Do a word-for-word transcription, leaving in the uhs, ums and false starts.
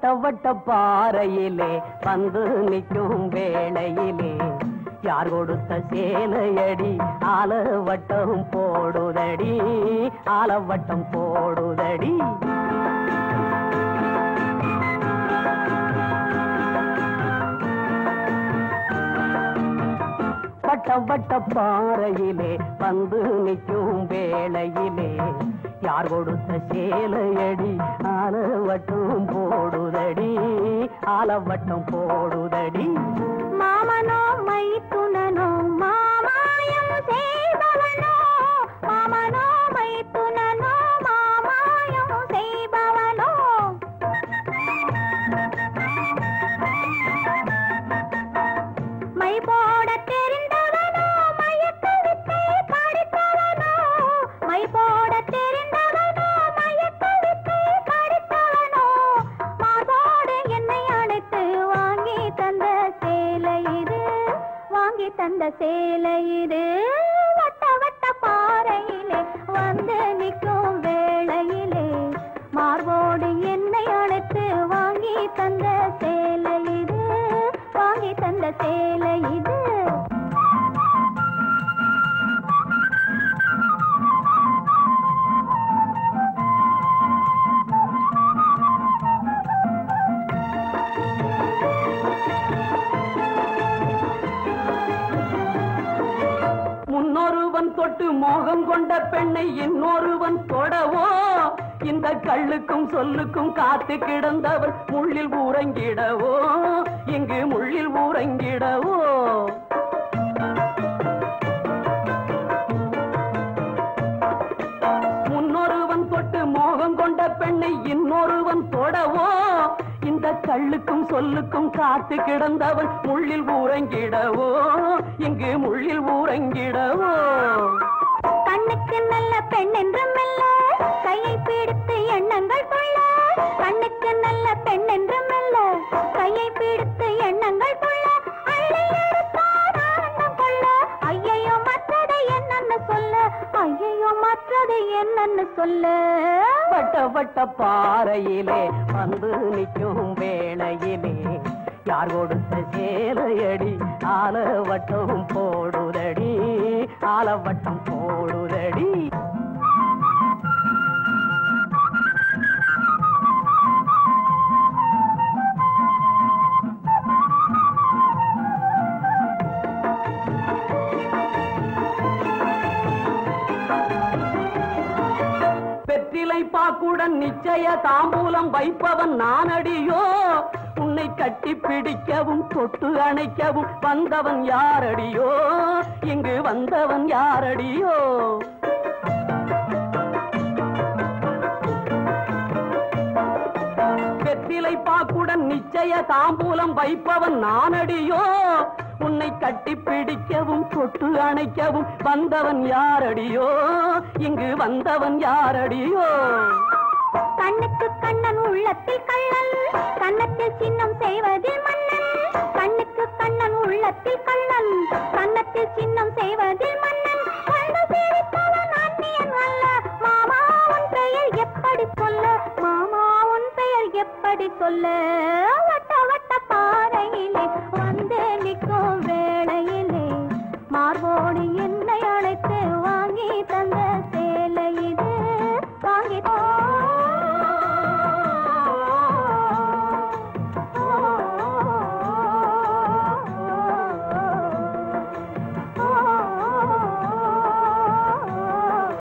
வட்ட வட்ட பாறையிலே வந்து நிற்கும் வேளையிலே யார் கொடுத்த சேலையடி ஆலவட்டம் போடுதடி ஆலவட்டம் போடுதடி. வட்ட வட்ட பாறையிலே வந்து நிற்கும் வேளையிலே யார் கொடுத்த சேலையடி ஆலவட்டம் போடுதடி ஆலவட்டம் போடுதடி. மாமனோ மைத்துனனோ மாமாயம் செய்பவனோ மாமனோ மைத்துனனோ மாமாயம் செய்பவனோ மை போட தெரிந்தவனோ மயக்க வித்தை படித்தவனோ மை போட தெரிந்தவனோ மயக்க வித்தை படித்தவனோ மார்போடு என்னை அழைத்து வாங்கி தந்த சேலை இது வாங்கி தந்த சேலை இது. வட்ட வட்ட பாறையிலே வந்து நிற்கும் வேளையிலே மார்போடு என்னை அழைத்து வாங்கி தந்த சேலை இது வாங்கி தந்த சேலை இது. முன்னொருவன் தொட்டு மோகம் கொண்ட பெண்ணை இன்னொருவன் தொடவோ இந்த கள்ளுக்கும் சொல்லுக்கும் காத்து கிடந்தவன் முள்ளில் ஊரங்கிடவோ இங்கு முள்ளில் ஊரங்கிடவோ. முன்னொருவன் தொட்டு மோகம் கொண்ட பெண்ணை இன்னொருவன் தொடவோ இந்த கள்ளுக்கும் சொல்லுக்கும் காத்து கிடந்தவன் முள்ளில் ஊரங்கிடவோ இங்கு முள்ளில் ஊரங்கிடவோ. கண்ணுக்கு நல்ல பெண் என்றும் மெல்ல கையை பிடித்து எண்ணங்கள் கொள்ள கண்ணுக்கு நல்ல பெண் என்றும் மெல்ல கையை பிடித்து எண்ணங்கள் கொள்ள அள்ளி எடுத்தார் ஆனந்தம் கொள்ள ஐயையோ மற்றதை என்னன்னு சொல்ல ஐயையோ மற்றதை என்னன்னு சொல்ல. வட்ட வட்ட பாறையிலே வந்து நிற்கும் வேளையிலே யார் கொடுத்த சேலையடி ஆலவட்டம் போடுதடி ஆலவட்டம் போடுதடி. வெற்றிலை பாக்குடன் நிச்சய தாம்பூலம் வைப்பவன் நானடியோ உன்னை கட்டி பிடிக்கவும் தொட்டு அணைக்கவும் வந்தவன் யாரடியோ இங்கு வந்தவன் யாரடியோ. வெற்றிலை பாக்குடன் நிச்சய தாம்பூலம் வைப்பவன் நானடியோ உன்னை கட்டி பிடிக்கவும் தொட்டு அணைக்கவும் வந்தவன் யாரடியோ இங்கு வந்தவன் யாரடியோ. கண்ணுக்கு கண்ணன் உள்ளத்தில் கள்ளன் கண்ணத்தில் சின்னம் செய்வதில் மன்னன் கண்ணுக்கு கண்ணன் உள்ளத்தில் கள்ளன் கண்ணத்தில் சின்னம் செய்வதில் மன்னன் கண்ணு சிரித்தவன் அந்நியன் அல்ல மாமா உன் பெயர் எப்படி சொல்ல மாமா உன் பெயர் எப்படி சொல்ல. வட்ட வட்ட பாறையிலே வந்து நிற்கும் வேளையிலே மார்போ